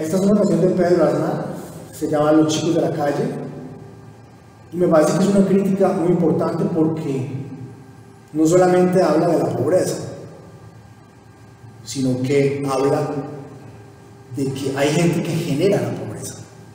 Esta es una canción de Pedro Aznar, se llama Los chicos de la calle, y me parece que es una crítica muy importante porque no solamente habla de la pobreza, sino que habla de que hay gente que genera la pobreza.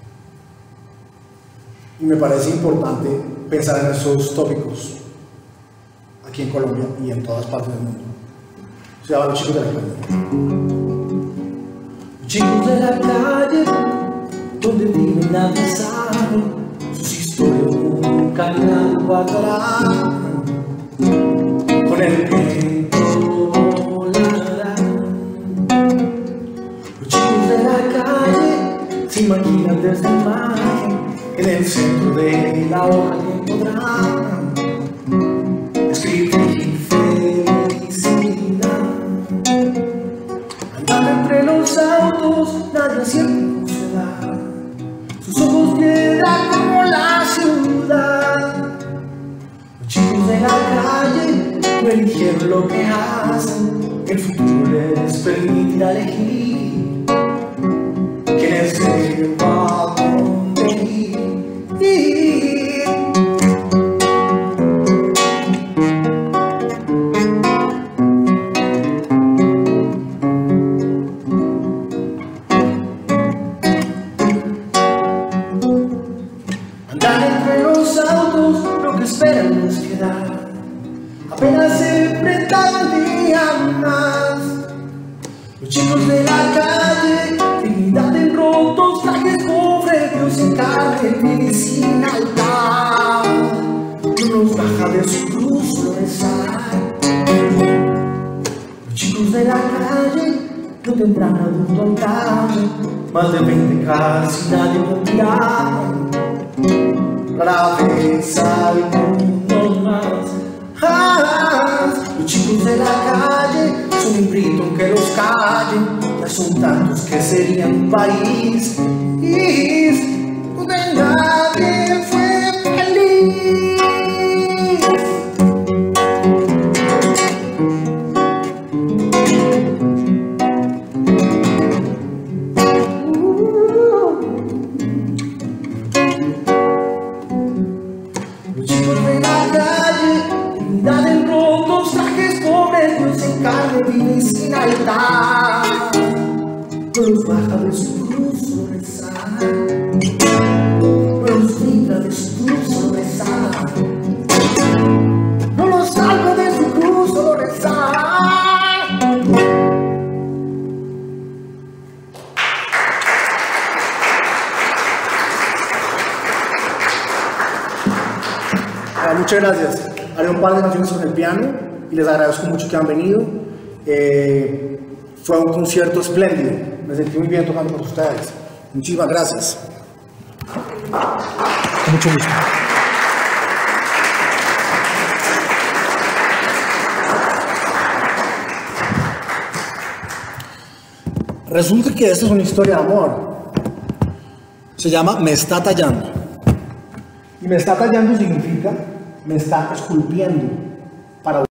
Y me parece importante pensar en esos tópicos aquí en Colombia y en todas partes del mundo. Se llama Los chicos de la calle. Chicos de la calle, donde viven nadie sabe, sus historias nunca han cuadrado. Con el viento volarán. Los chicos de la calle se imaginan desde imagen que en el centro de la hoja que podrán escribir felicidad. Andando entre los autos, nadie siempre se da. Sus ojos piedra como la ciudad. Los chicos de la calle no eligieron lo que hacen, el futuro les permitirá elegir quiénes se va a dónde ir. Andar entre los autos, lo que esperan es quedar. Apenas se enfrentan un día más. Los chicos de la calle, dignidad en rotos, trajes pobre, Dios en carne, medicina altar. No nos baja de su cruz florezar. Los chicos de la calle no tendrán adulto al calle, más de 20 casi nadie mentirá. Rara vez algunos más. Los chicos de la calle son un grito que los callen, ya son tantos que serían un país donde nadie fue feliz. Los chicos de la calle, dignidad en rotos, trajes pobres, Dios en carne, vive sin altar. No los baja de su cruz florezar, no los libra de su cruz florezar, no los salva de su cruz florezar. Muchas gracias. Haré un par de canciones con el piano y les agradezco mucho que han venido. Fue un concierto espléndido. Me sentí muy bien tocando con ustedes. Muchísimas gracias. Con mucho gusto. Resulta que esta es una historia de amor. Se llama Me está tallando. Y me está tallando significa me está esculpiendo para